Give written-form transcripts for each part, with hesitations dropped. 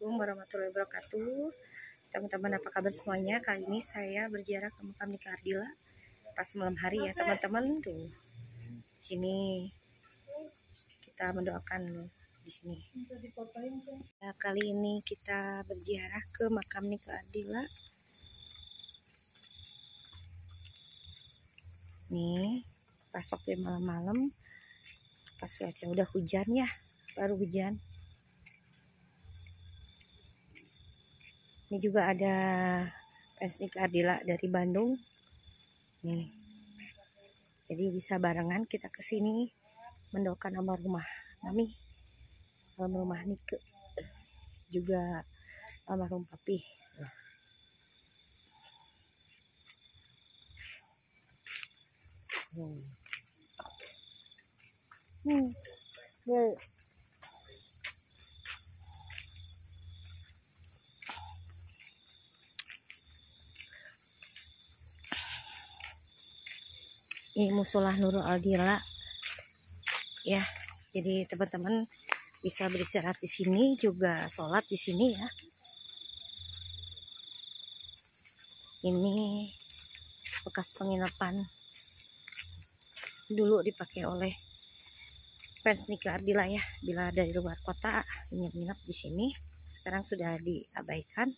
Assalamualaikum warahmatullahi wabarakatuh. Teman-teman, apa kabar semuanya? Kali ini saya berziarah ke makam Nika Ardila pas malam hari ya teman-teman. Tuh sini kita mendoakan di sini. Ya, kali ini kita berziarah ke makam Nika Ardila. Nih pas waktu malam-malam, pas cuaca udah hujan ya, baru hujan. Ini juga ada fans Nika Ardila dari Bandung. Nih. Jadi bisa barengan kita ke sini mendoakan almarhumah Mami, almarhumah Nike, juga almarhum Papi. Ini musola Nurul Ardila ya. Jadi teman-teman bisa beristirahat di sini, juga sholat di sini ya. Ini bekas penginapan dulu dipakai oleh fans Nika Ardila ya. Bila dari luar kota nginep-nginep di sini, sekarang sudah diabaikan.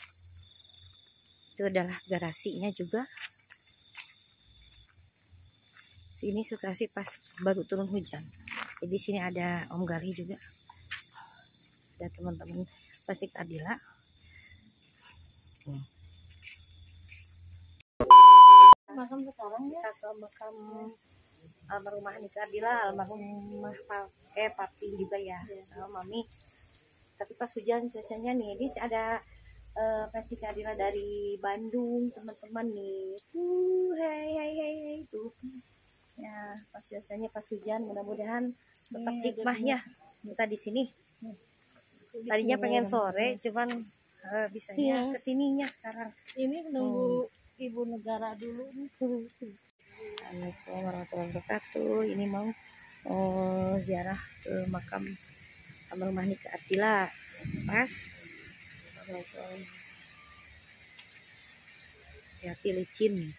Itu adalah garasinya juga. Ini situasi pas baru turun hujan. Jadi sini ada Om Gali juga, ada teman-teman pasti Ardila. Makam sekarang kita ke makam almarhumah Nika Ardila, almarhumah Papi juga ya, Mami. Tapi pas hujan cuacanya nih, ini ada pasti Ardila dari Bandung teman-teman nih. Hey tuh. Ya, pas cuacanya pas hujan, mudah-mudahan tetap hikmah ya kita di sini. Tadinya pengen sore, cuman bisanya kesininya sekarang. Ini nunggu ibu negara dulu nih. Assalamualaikum warahmatullahi wabarakatuh. Ini mau ziarah ke makam almarhumah Nika Ardila. Pas. Assalamualaikum. Hati licin.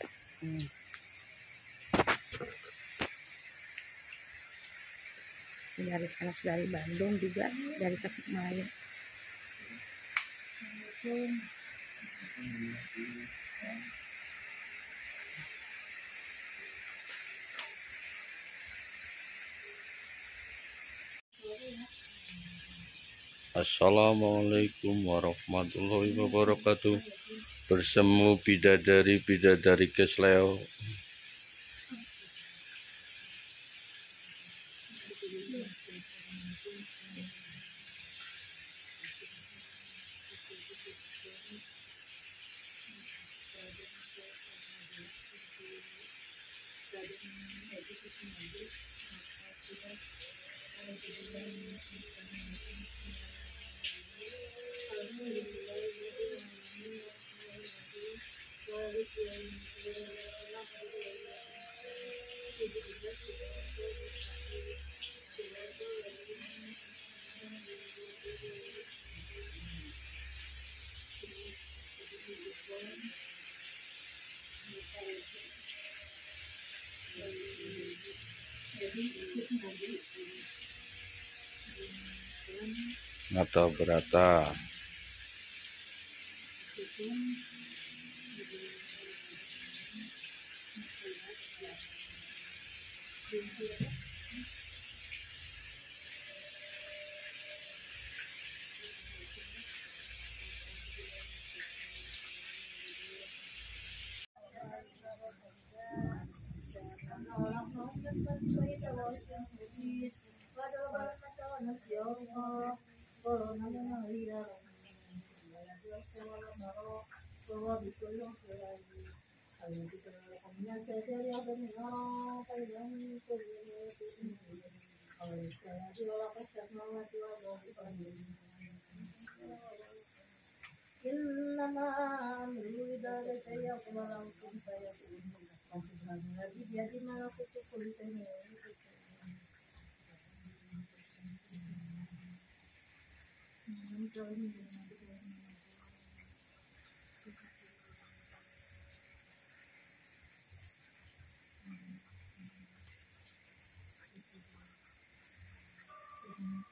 Dari panas dari Bandung juga, dari Tasikmalaya. Assalamualaikum warahmatullahi wabarakatuh. Bersemu bidadari Kesleo. Nata Berata.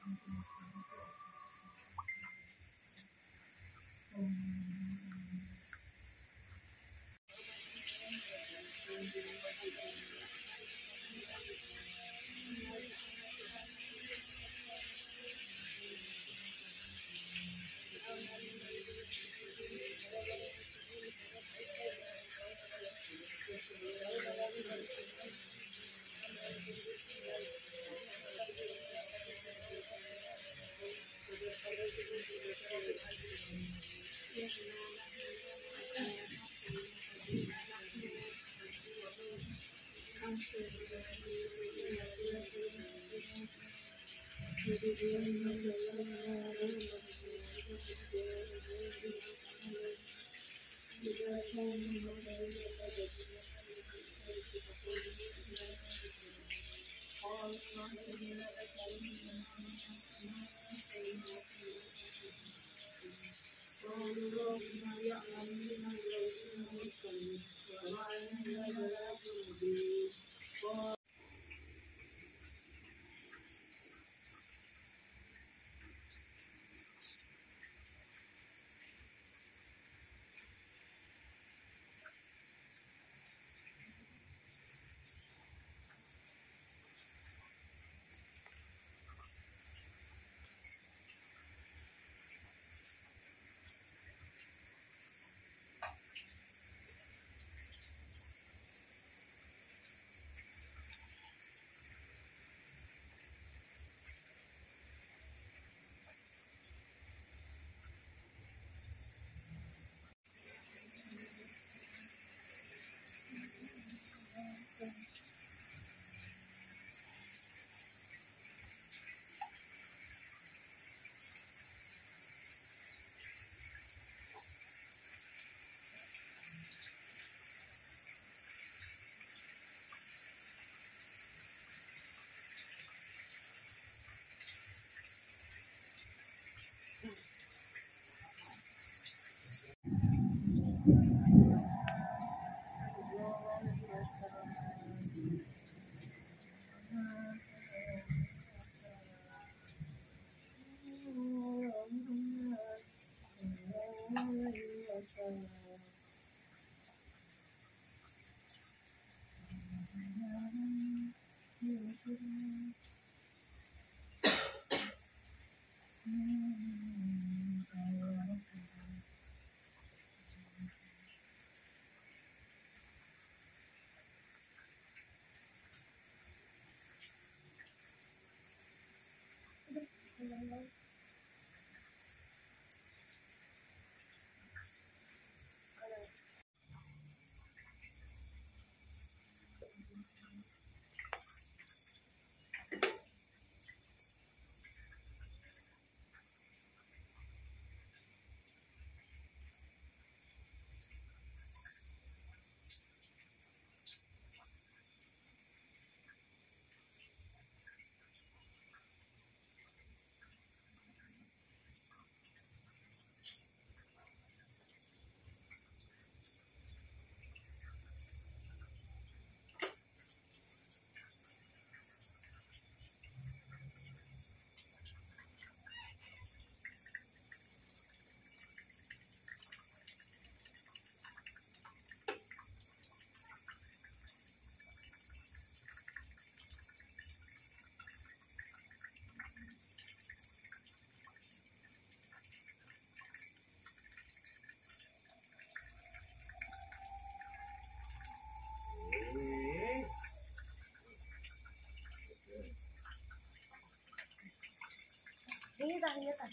Ini tanya tak?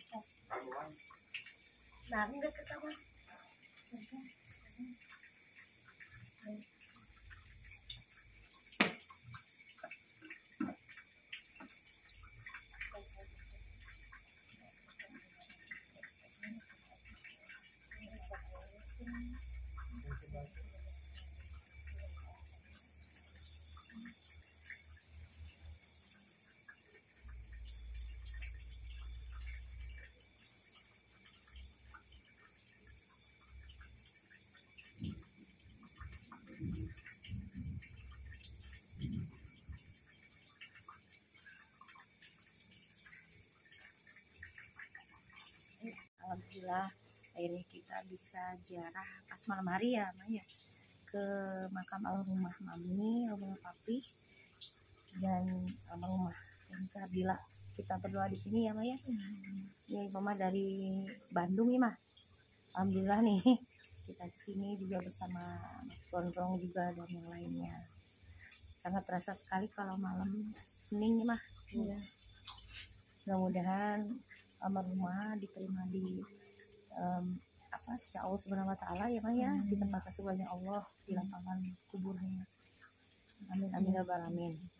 Nah, enggak ketawa. alhamdulillah akhirnya kita bisa ziarah pas malam hari ya Ma, ya ke makam almarhumah Mami, almarhumah Papi, dan almarhumah Kak Ardila. Kita berdoa di sini ya Ma ya. Ya Mama dari Bandung ya Ma. Alhamdulillah nih kita di sini juga bersama Mas Gondrong juga dan yang lainnya. Sangat terasa sekali kalau malam Senin ya Ma. Iya. Mudah-mudahan almarhumah diterima di sisi Allah Subhanahu wa taala ya Ma ya, di tempat kesukaannya Allah, di lapangan kuburnya. Amin amin ya rabbal alamin.